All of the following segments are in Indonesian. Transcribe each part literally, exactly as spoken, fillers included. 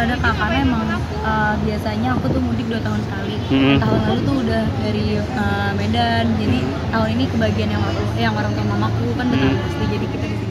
ada Kak, karena emang uh, biasanya aku tuh mudik dua tahun sekali. Hmm. Tahun lalu tuh udah dari uh, Medan, jadi tahun ini kebagian yang orang, yang orang tua mamaku kan Hmm. tetangga asli, jadi kita di sini.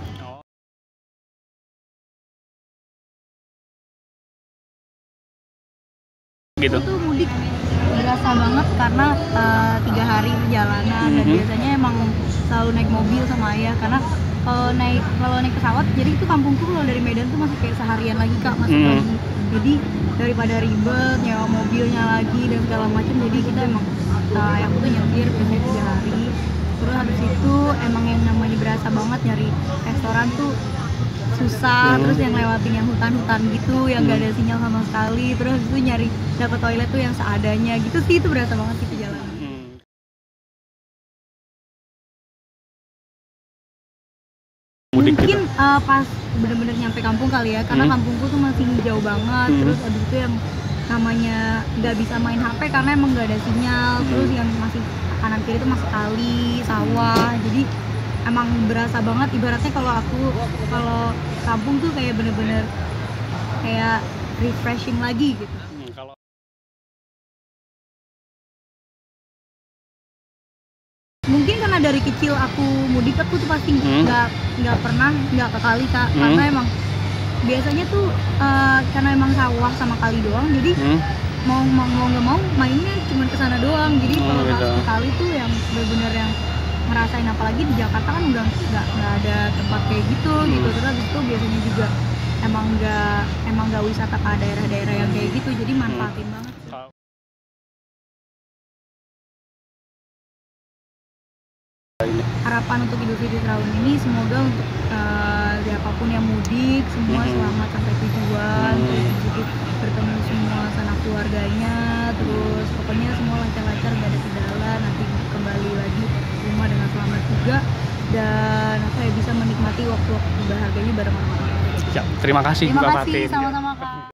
Gitu. Itu mudik berasa banget karena uh, tiga hari perjalanan dan Mhm. biasanya emang selalu naik mobil sama ayah, karena kalau naik kalau naik pesawat, jadi itu kampungku kalau dari Medan tuh masih kayak seharian lagi Kak, masih Mhm. pagi. Jadi daripada ribet nyewa mobilnya lagi dan segala macam, jadi kita emang uh, yang tuh nyetir biasanya tiga hari. Terus habis itu emang yang namanya berasa banget nyari restoran tuh susah. Hmm. Terus yang lewatin yang hutan-hutan gitu yang Hmm. gak ada sinyal sama sekali, terus itu nyari dapat toilet tuh yang seadanya gitu sih, itu berasa banget sih perjalanan. Hmm. Mudik Mungkin gitu. uh, pas bener-bener nyampe kampung kali ya, karena Hmm. kampungku tuh masih jauh banget. Hmm. Terus abis itu yang namanya nggak bisa main H P karena emang nggak ada sinyal. Hmm. Terus yang masih kanan kiri itu masih kali, sawah, jadi emang berasa banget. Ibaratnya kalau aku kalau kampung tuh kayak bener-bener kayak refreshing lagi gitu. Hmm, kalau Mungkin karena dari kecil aku mudik, aku tuh pasti Hmm. nggak nggak pernah nggak ke kali Kak, Hmm. karena emang biasanya tuh uh, karena emang sawah sama kali doang, jadi Hmm. mau mau mau nggak mau mainnya cuma ke sana doang. Jadi Oh, kalau pas gitu. ke kali tuh yang bener-bener yang ngerasain, apalagi di Jakarta kan udah nggak nggak ada tempat kayak gitu. Hmm. Gitu. Terus habis itu biasanya juga emang nggak emang nggak wisata ke daerah-daerah yang kayak gitu, jadi manfaatin banget sih. Kalau Harapan untuk Idul Fitri tahun ini semoga untuk uh, siapapun yang mudik semua Mhm. selamat sampai tujuan, Hmm. terus di situ bertemu semua sanak keluarganya, terus pokoknya semua lancar-lancar, gak ada kendala, nanti kembali lagi ke rumah dengan selamat juga, dan apa ya, bisa menikmati waktu-waktu berharganya bareng orang-orang. Ya, terima kasih Terima Mbak kasih, Fatin. sama-sama.